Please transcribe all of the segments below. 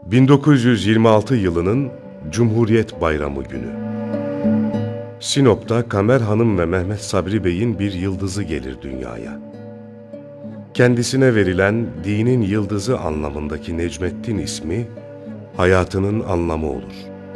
1926 yılının Cumhuriyet Bayramı günü. Sinop'ta Kamer Hanım ve Mehmet Sabri Bey'in bir yıldızı gelir dünyaya. Kendisine verilen dinin yıldızı anlamındaki Necmettin ismi, hayatının anlamı olur.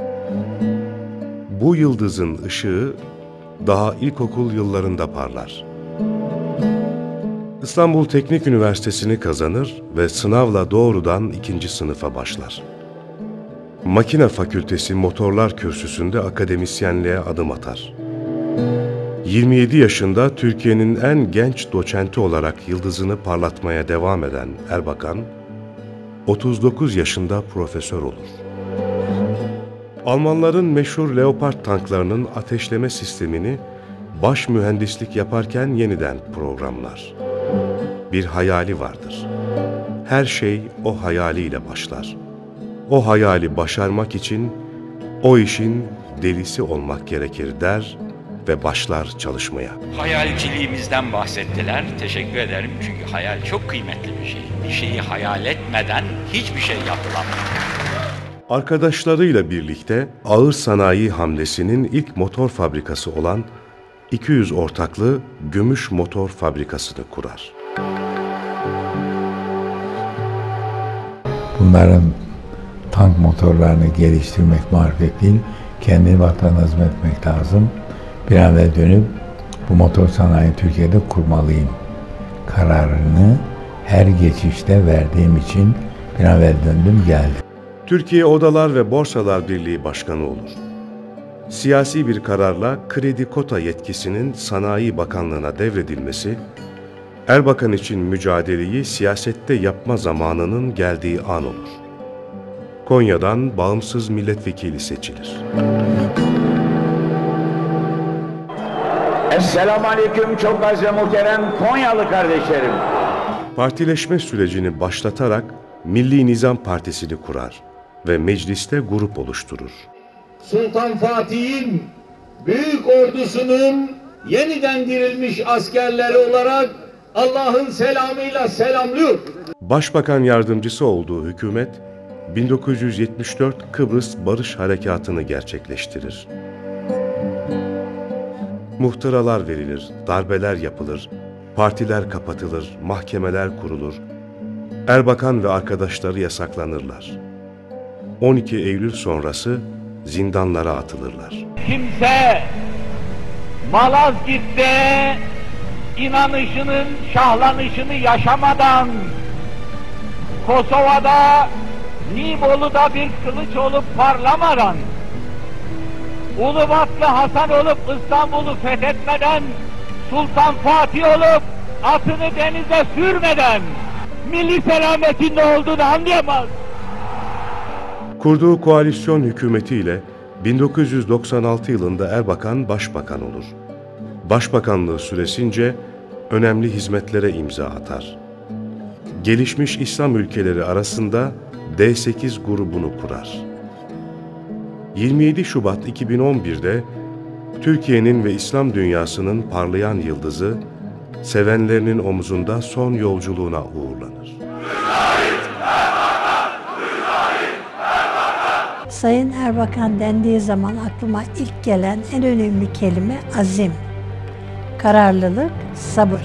Bu yıldızın ışığı daha ilkokul yıllarında parlar. İstanbul Teknik Üniversitesi'ni kazanır ve sınavla doğrudan 2. sınıfa başlar. Makine Fakültesi Motorlar Kürsüsü'nde akademisyenliğe adım atar. 27 yaşında Türkiye'nin en genç doçenti olarak yıldızını parlatmaya devam eden Erbakan, 39 yaşında profesör olur. Almanların meşhur Leopard tanklarının ateşleme sistemini baş mühendislik yaparken yeniden programlar. Bir hayali vardır. Her şey o hayaliyle başlar. O hayali başarmak için o işin delisi olmak gerekir der ve başlar çalışmaya. Hayalciliğimizden bahsettiler. Teşekkür ederim çünkü hayal çok kıymetli bir şey. Bir şeyi hayal etmeden hiçbir şey yapılamıyor. Arkadaşlarıyla birlikte ağır sanayi hamlesinin ilk motor fabrikası olan 200 ortaklı Gümüş Motor Fabrikası'nı kurar. Bunların tank motorlarını geliştirmek marifet değil, kendi vatanına hizmet etmek lazım. Bir an evvel dönüp bu motor sanayi Türkiye'de kurmalıyım kararını her geçişte verdiğim için bir an evvel döndüm geldim. Türkiye Odalar ve Borsalar Birliği Başkanı olur. Siyasi bir kararla kredi kota yetkisinin Sanayi Bakanlığı'na devredilmesi, Erbakan için mücadeleyi siyasette yapma zamanının geldiği an olur. Konya'dan bağımsız milletvekili seçilir. Esselamu Aleyküm çok aziz ve muhterem Konyalı kardeşlerim. Partileşme sürecini başlatarak Milli Nizam Partisi'ni kurar ve mecliste grup oluşturur. Sultan Fatih'in büyük ordusunun yeniden dirilmiş askerleri olarak Allah'ın selamıyla selamlıyor. Başbakan yardımcısı olduğu hükümet, 1974 Kıbrıs Barış Harekatı'nı gerçekleştirir. Muhtıralar verilir, darbeler yapılır, partiler kapatılır, mahkemeler kurulur. Erbakan ve arkadaşları yasaklanırlar. 12 Eylül sonrası zindanlara atılırlar. Kimse Malazgirt'te inanışının şahlanışını yaşamadan, Kosova'da, Nibolu'da bir kılıç olup parlamadan, Ulubatlı Hasan olup İstanbul'u fethetmeden, Sultan Fatih olup atını denize sürmeden milli selametin ne olduğunu anlayamaz. Kurduğu koalisyon hükümetiyle 1996 yılında Erbakan başbakan olur. Başbakanlığı süresince önemli hizmetlere imza atar. Gelişmiş İslam ülkeleri arasında D8 grubunu kurar. 27 Şubat 2011'de Türkiye'nin ve İslam dünyasının parlayan yıldızı sevenlerinin omuzunda son yolculuğuna uğurlanır. Sayın Erbakan dendiği zaman aklıma ilk gelen en önemli kelime azim, kararlılık, sabır.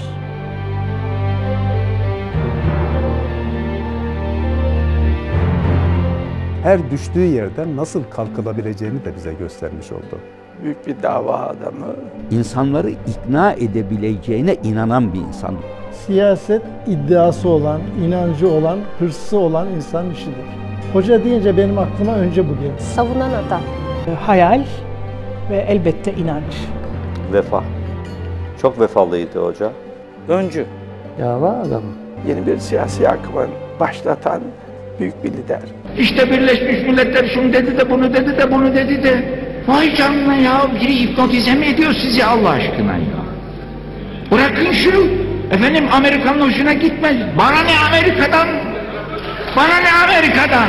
Her düştüğü yerden nasıl kalkılabileceğini de bize göstermiş oldu. Büyük bir dava adamı. İnsanları ikna edebileceğine inanan bir insan. Siyaset iddiası olan, inancı olan, hırsı olan insan işidir. Hoca deyince benim aklıma önce bu geldi. Savunan adam. Hayal ve elbette inanç. Vefa. Çok vefalıydı hoca. Öncü. Dava adamı. Yeni bir siyasi akımı başlatan büyük bir lider. İşte Birleşmiş Milletler şunu dedi de bunu dedi de bunu dedi de. Vay canına ya, biri hipnotize mi ediyor sizi Allah aşkına ya? Bırakın şunu. Efendim Amerika'nın hoşuna gitmez. Bana ne Amerika'dan? Bana ne Amerika'dan?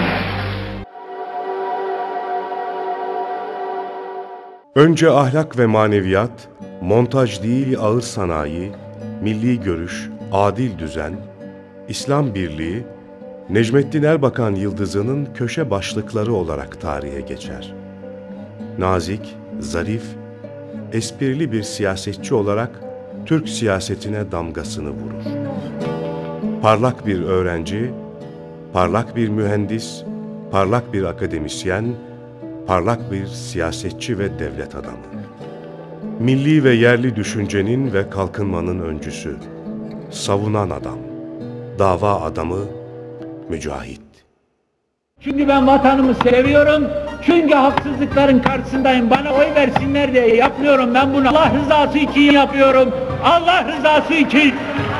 Önce ahlak ve maneviyat, montaj değil ağır sanayi, milli görüş, adil düzen, İslam birliği, Necmettin Erbakan yıldızının köşe başlıkları olarak tarihe geçer. Nazik, zarif, esprili bir siyasetçi olarak Türk siyasetine damgasını vurur. Parlak bir öğrenci, parlak bir mühendis, parlak bir akademisyen, parlak bir siyasetçi ve devlet adamı. Milli ve yerli düşüncenin ve kalkınmanın öncüsü, savunan adam, dava adamı, mücahit. Çünkü ben vatanımı seviyorum. Çünkü haksızlıkların karşısındayım. Bana oy versinler diye yapmıyorum. Ben bunu Allah rızası için yapıyorum. Allah rızası için.